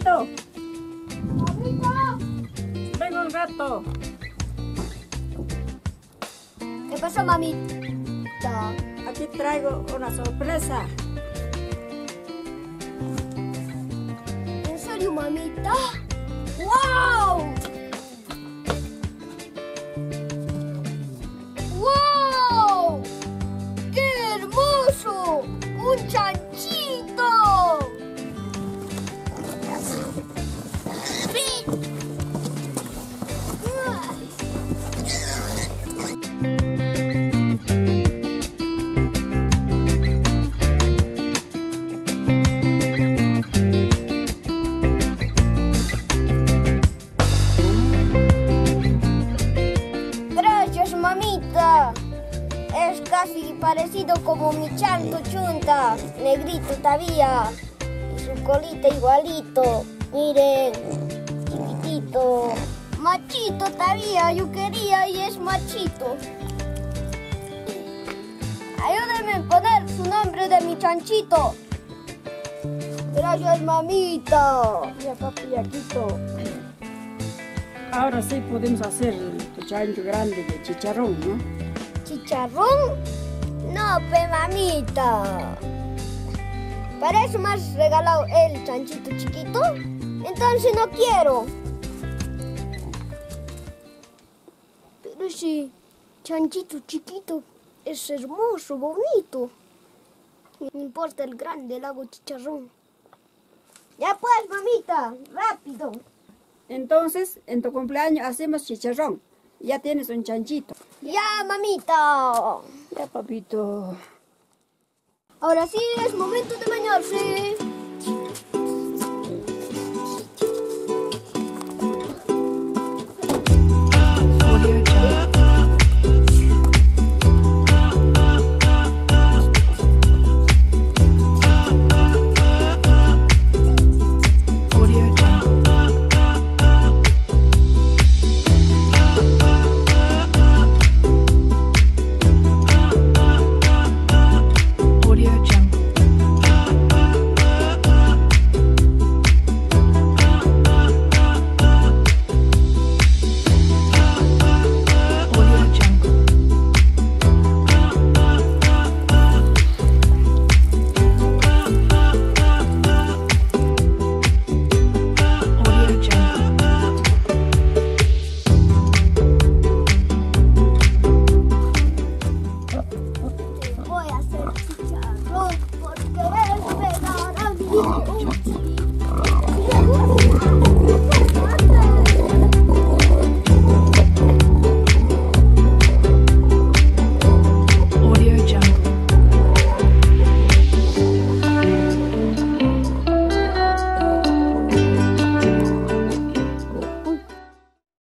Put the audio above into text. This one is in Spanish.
chanchito. ¡Mamita! Vengo el gato. ¿Qué pasó, mamita? Aquí traigo una sorpresa. ¿En serio, mamita? ¡Wow! ¡Wow! ¡Qué hermoso! ¡Un chanchito! Gracias, mamita. Es casi parecido como mi chanto chunta, negrito todavía. Y su colita igualito. Miren, chiquitito. Machito todavía, yo quería y es machito. Ayúdenme a poner su nombre de mi chanchito. Gracias, mamita. Ya papi, ya quito. Ahora sí podemos hacer tu chancho grande de chicharrón, ¿no? ¿Chicharrón? No, pe mamita. ¿Para eso me has regalado el chanchito chiquito? Entonces no quiero. Pero ese chanchito chiquito es hermoso, bonito. No importa el grande, le hago chicharrón. Ya pues, mamita, rápido. Entonces, en tu cumpleaños hacemos chicharrón. Ya tienes un chanchito. Ya, mamita. Ya, papito. Ahora sí es momento de bañarse. Voy a hacer chicharrón porque es vegano.